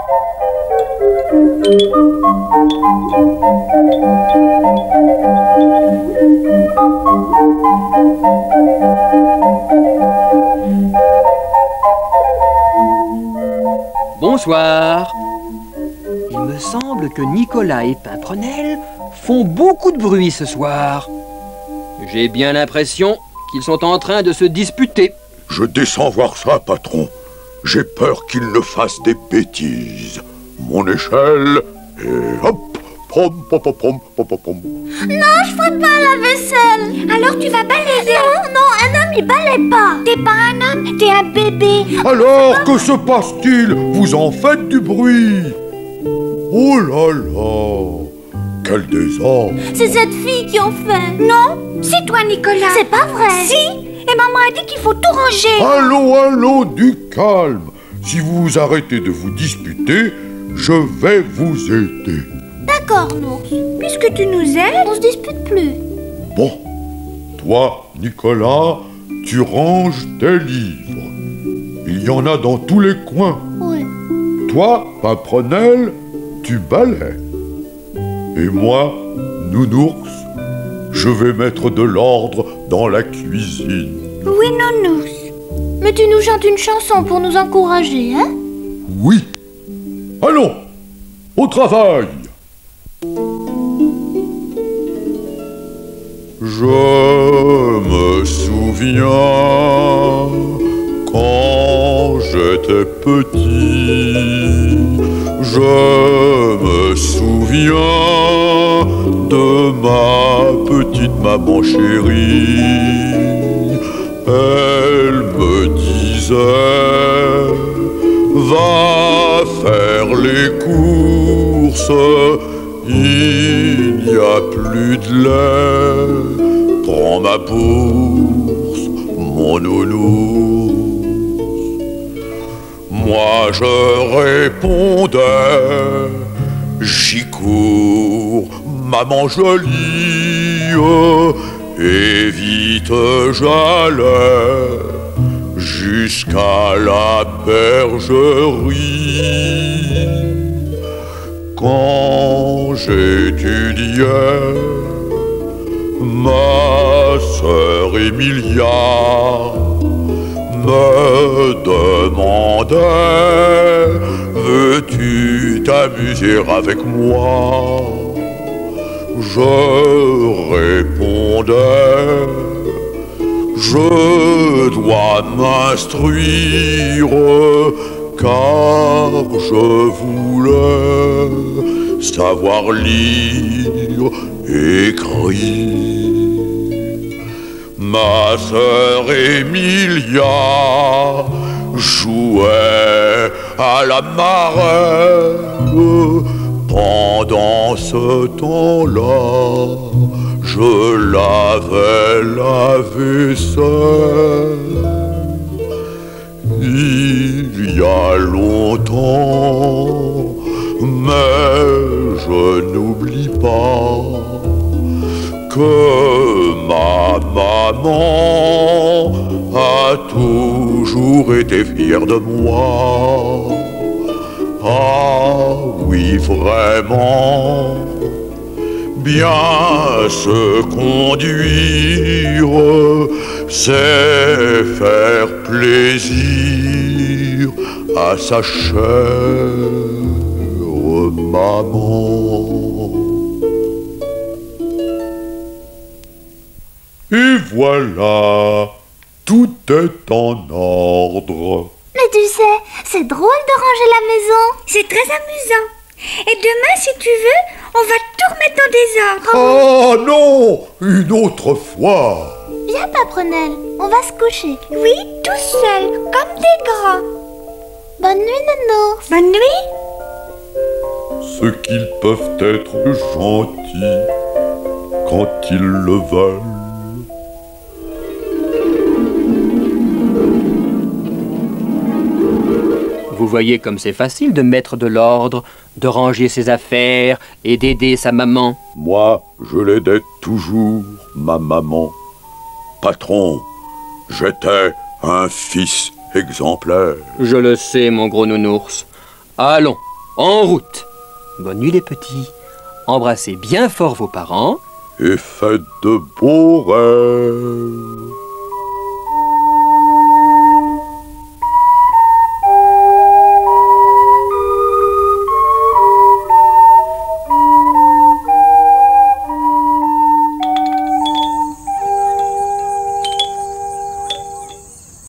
Bonsoir. Il me semble que Nicolas et Pimprenelle font beaucoup de bruit ce soir. J'ai bien l'impression qu'ils sont en train de se disputer. Je descends voir ça, patron. J'ai peur qu'ils ne fassent des bêtises. Mon échelle et hop, pom, pom, pom, pom, pom, pom, pom. Non, je ferai pas la vaisselle. Alors tu vas balayer? Non, un homme il balaye pas. T'es pas un homme, t'es un bébé. Alors, que se passe-t-il? Vous en faites du bruit. Oh là là, quel désordre. C'est cette fille qui en fait. Non, c'est toi Nicolas. C'est pas vrai. Si, et maman a dit qu'il faut tout ranger. Allô, du calme. Si vous arrêtez de vous disputer, je vais vous aider. D'accord, Nours. Puisque tu nous aides, on se dispute plus. Bon, toi, Nicolas, tu ranges tes livres. Il y en a dans tous les coins. Oui. Toi, Pimprenelle, tu balais. Et moi, Nounours, je vais mettre de l'ordre dans la cuisine. Oui, Nounours. Mais tu nous chantes une chanson pour nous encourager, hein? Oui. Allons, au travail. Je me souviens quand j'étais petit. Je me souviens de ma petite maman chérie. Elle me disait: va faire les courses, il n'y a plus de lait. Prends ma bourse, mon nounours. Moi je répondais: j'y cours, maman jolie. Et vite j'allais jusqu'à la bergerie. Quand j'étudiais, ma sœur Emilia me demandait: veux-tu t'amuser avec moi? Je répondais: je dois m'instruire, car je voulais savoir lire, écrire. Ma sœur Emilia jouait à la marelle. Pendant ce temps-là, je lavais la vaisselle. Il y a longtemps, mais je n'oublie pas que ma maman a toujours été fière de moi. Ah oui, vraiment, bien se conduire, c'est faire plaisir à sa chère maman. Et voilà, tout est en ordre. Mais tu sais, c'est drôle de ranger la maison. C'est très amusant. Et demain, si tu veux, on va tout remettre dans désordre. Oh non, une autre fois. Viens, Pimprenelle, on va se coucher. Oui, tout seul, comme des grands. Bonne nuit, Nounours. Bonne nuit. Ce qu'ils peuvent être gentils quand ils le veulent. Vous voyez comme c'est facile de mettre de l'ordre, de ranger ses affaires et d'aider sa maman. Moi, je l'aidais toujours, ma maman. Patron, j'étais un fils exemplaire. Je le sais, mon gros nounours. Allons, En route. Bonne nuit les petits. Embrassez bien fort vos parents. Et faites de beaux rêves.